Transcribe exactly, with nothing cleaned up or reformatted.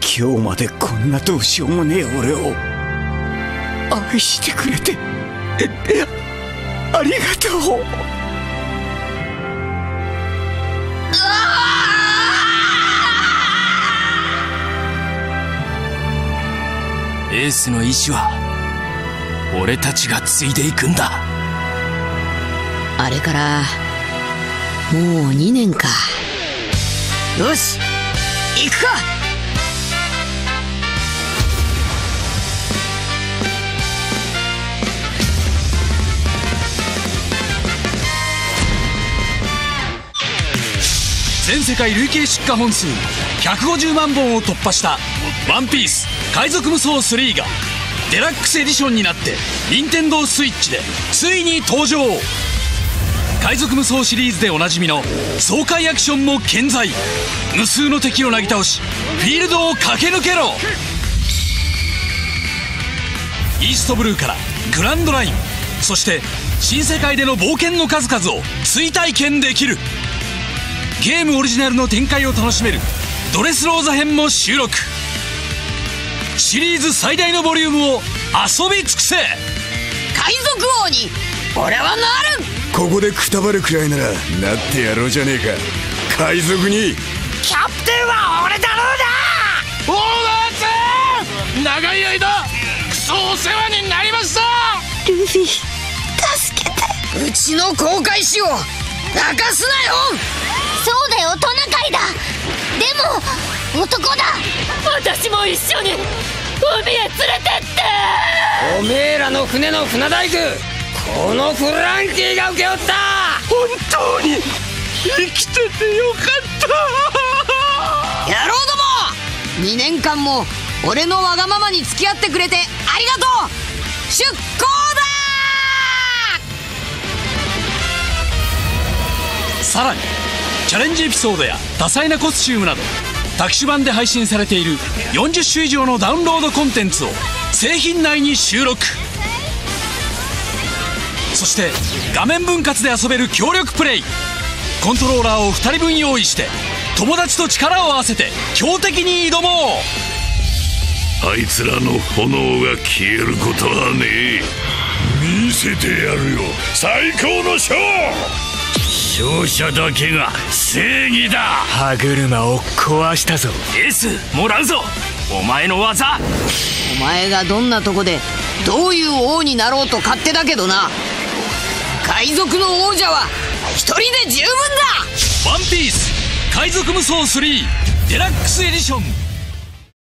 今日までこんなどうしようもねえ俺を愛してくれてありがとう。 エースの意志は俺たちが継いでいくんだ。 あれからもうにねんか。よし行くか。 全世界累計出荷本数ひゃくごじゅうまんぼんを突破した「ワンピース海賊無双スリー」がデラックスエディションになって任天堂スイッチでついに登場。海賊無双シリーズでおなじみの爽快アクションも健在。無数の敵をなぎ倒しフィールドを駆け抜けろ。イーストブルーからグランドライン、そして新世界での冒険の数々を追体験できる。ゲームオリジナルの展開を楽しめるドレスローザ編も収録。シリーズ最大のボリュームを遊び尽くせ。 海賊王に俺はなる。 ここでくたばるくらいならなってやろうじゃねえか海賊に。 キャプテンは俺だろうだ。 オーナーズ長い間クソお世話になりました。 ルフィ助けて。うちの航海士を泣かすなよ。 そうだよトナカイだ。でも男だ。 私も一緒に海へ連れてって。 おめえらの船の船大工このフランキーが請け負った。 本当に生きててよかった野郎ども、にねんかんも俺のわがままに付き合ってくれてありがとう。出航だ。 さらにチャレンジエピソードや多彩なコスチュームなどタ機種版で配信されているよんじゅっ種以上のダウンロードコンテンツを製品内に収録。そして画面分割で遊べる協力プレイ。コントローラーをふたりぶん用意して友達と力を合わせて強敵に挑もう。 あいつらの炎が消えることはねえ。見せてやるよ最高のショー。勝者だけが正義だ。 歯車を壊したぞ。エースもらうぞお前の技。 お前がどんなとこでどういう王になろうと勝手だけどな。海賊の王者は一人で十分だ。 ワンピース海賊無双スリーデラックスエディション。